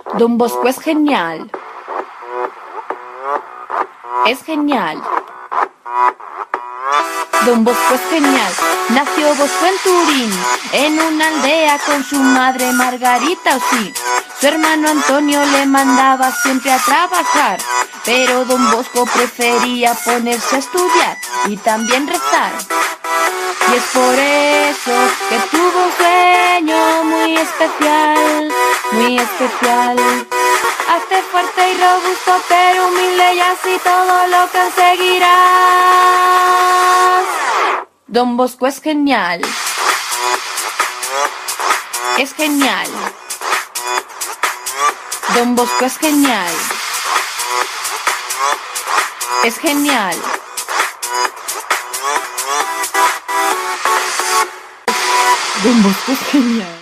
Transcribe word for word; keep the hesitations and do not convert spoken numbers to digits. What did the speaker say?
Don Bosco es genial. Es genial. Don Bosco es genial. Nació Bosco en Turín, en una aldea con su madre Margarita, o sí. Su hermano Antonio le mandaba siempre a trabajar, pero Don Bosco prefería ponerse a estudiar y también rezar. Y es por eso que tuvo un sueño muy especial, muy especial. Hazte fuerte y robusto, pero humilde, y así todo lo conseguirás. Don Bosco es genial. Es genial. Don Bosco es genial. Es genial. Don Bosco es genial.